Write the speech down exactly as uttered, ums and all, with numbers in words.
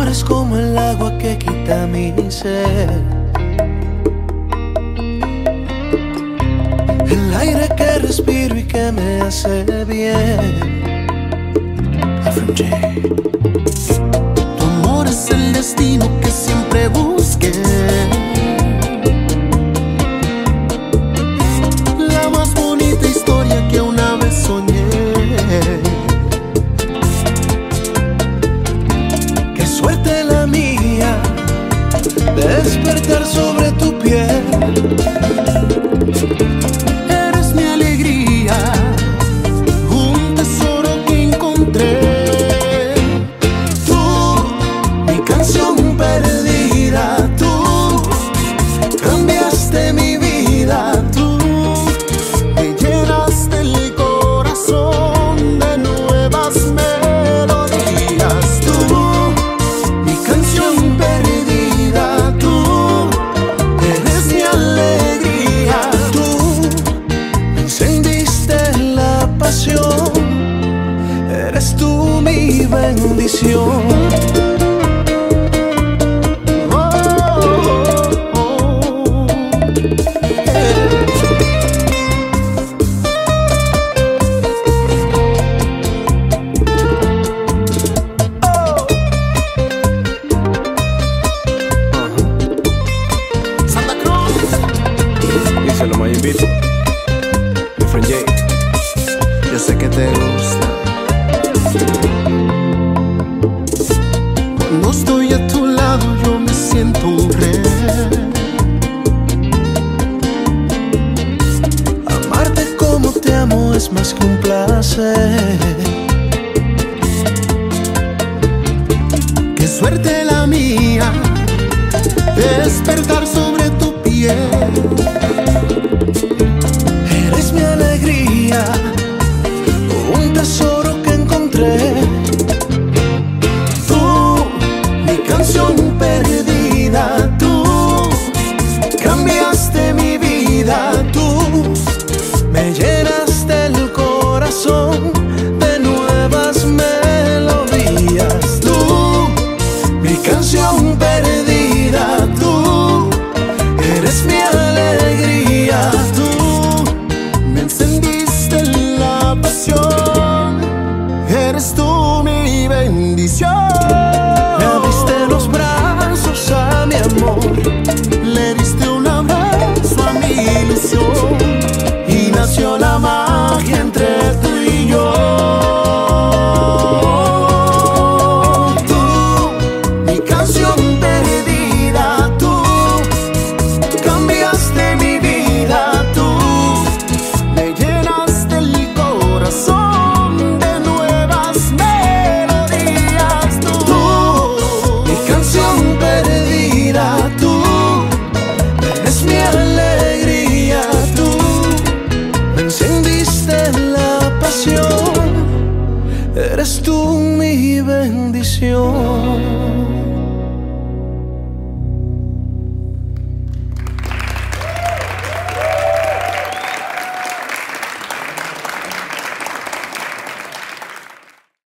eres como el agua que quita mi sed, el aire que respiro y que me hace bien. Efren J. Tu amor es el destino que siempre busqué, la más bonita historia que una vez soñé. Qué suerte la mía, despertar sobre tu piel. Eres mi alegría, un tesoro que encontré. Tú, mi canción perdida, tú cambiaste mi vida. Tú me llenaste el corazón de nuevas melodías. Tú, mi canción perdida, tú eres mi alegría. Encendiste la pasión, eres tú mi bendición. Oh, oh, oh. Santa Cruz. Díselo, Mayimito. Efren J. Yo sé que te gusta. Cuando estoy a tu lado yo me siento un rey. Amarte como te amo es más que un placer. Qué suerte la mía, despertar sobre tu piel. Eres mi alegría, un tesoro que encontré. Tú, mi canción perdida, tú cambiaste mi vida. Tú me llenaste el corazón de nuevas melodías. Tú, Mi canción perdida, tú eres mi alegría. tú me encendiste la pasión, eres tú mi bendición. Me abriste los brazos a mi amor, Le diste un abrazo a mi ilusión y nació la magia entre tú y yo. Tú, mi canción perdida, tú cambiaste mi vida. Tú me llenaste el corazón de nuevas melodías. Tú, mi canción perdida, tú eres mi alegría. Tú me encendiste la pasión, eres tú mi bendición.